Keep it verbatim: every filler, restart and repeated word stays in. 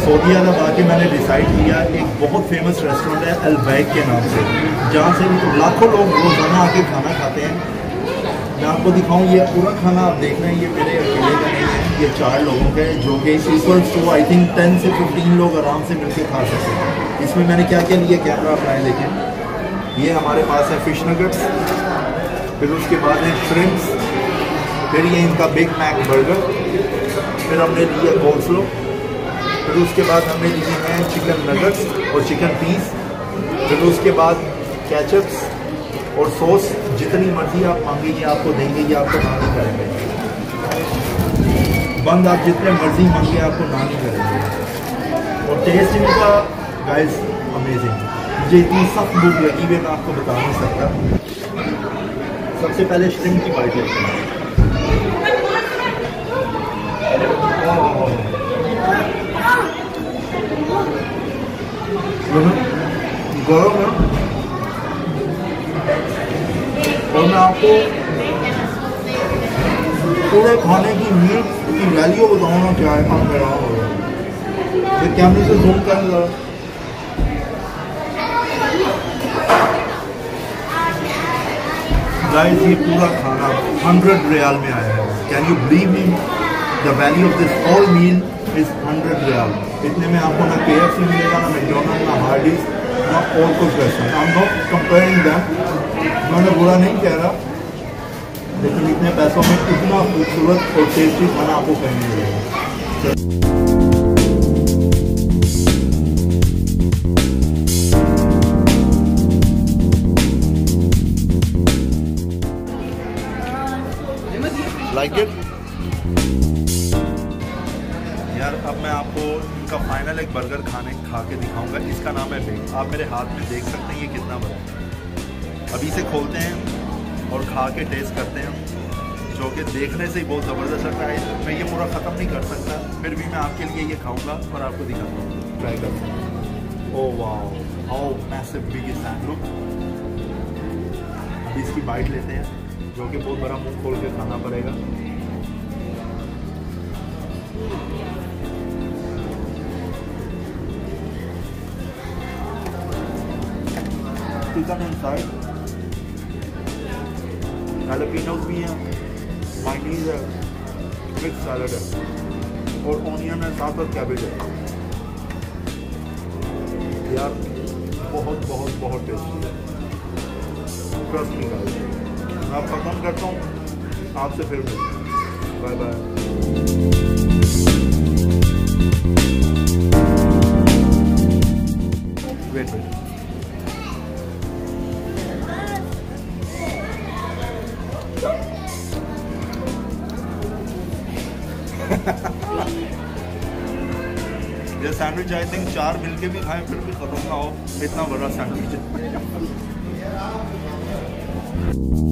Saudi अरब आके मैंने decide किया एक बहुत फेमस रेस्टोरेंट है अलबैक के नाम से, जहाँ से लाखों लोग रोज़ाना आके खाना खाते हैं। मैं आपको दिखाऊं, ये पूरा खाना आप देख रहे हैं, ये मेरे अकेले का नहीं है, ये चार लोगों का है, जो कि equals to I think ten से फिफ्टीन लोग आराम से मिलकर खा सकते हैं। इसमें मैंने क्या क्या लिया, कैमरा अपनाए देखें। ये हमारे पास है फिश नगट्स, फिर उसके बाद है श्रिम्प्स, फिर ये इनका बिग मैक बर्गर, फिर हमने लिया कोल्स्लो, फिर उसके बाद हमने लिए हैं चिकन नगट्स और चिकन पीस, फिर उसके बाद केचप्स और सॉस। जितनी मर्जी आप मांगेंगे आपको देंगे, ये आपको ना नहीं करेंगे बंद, आप जितने मर्जी मांगे आपको ना नहीं करेंगे। और टेस्ट इनका गाइस अमेजिंग। मुझे इतनी सख्त भूख लगी हुई, मैं आपको बता नहीं सकता। सबसे पहले श्रिम्प की बाइट लेते हैं। गरम है, और मैं आपको पूरे खाने की मील की वैल्यू बताऊँ ना क्या है। आप हैरान हो रहे हैं, फिर कैमरे से जूम कर लो। गाइस ये पूरा खाना हंड्रेड रियाल में आया है। Can you believe me, the value of this whole meal is hundred riyal. इतने में आपको ना के एफ सी मिलेगा, ना मैकडोनल्ड, ना हार्डीज, ना और कुछ restaurant. I am not comparing them, मैंने बुरा नहीं कह रहा, लेकिन इतने पैसों में इतना खूबसूरत और टेस्टी खाना आपको कहीं नहीं मिलेगा। लाइक इट यार। अब मैं आपको इनका फाइनल एक बर्गर खाने खा के दिखाऊंगा। इसका नाम है बेक। आप मेरे हाथ में देख सकते हैं ये कितना बड़ा है। अभी से खोलते हैं और खा के टेस्ट करते हैं, जो कि देखने से ही बहुत ज़बरदस्त लगता है। मैं ये पूरा ख़त्म नहीं कर सकता, फिर भी मैं आपके लिए ये खाऊंगा और आपको दिखाता हूँ, ट्राई करते हैं। Oh wow, how massive big is that, look. अभी इसकी बाइट लेते हैं, जो कि बहुत बड़ा मुंह खोल के खाना पड़ेगा। चिकन इनसाइड, जैलापेनोस भी हैं, मायोनीज है, मिक्स सैलड है और ऑनियन है, साथ साथ कैबेज है। यार बहुत बहुत बहुत टेस्टी है, ट्रस्ट मी गाइस। मैं आप पसंद करता हूँ, आपसे फिर मिलते हैं। Bye bye. वेट वेट ये सैंडविच आई थिंक चार मिलके भी खाएं फिर भी खत्म ना हो, इतना बड़ा सैंडविच है।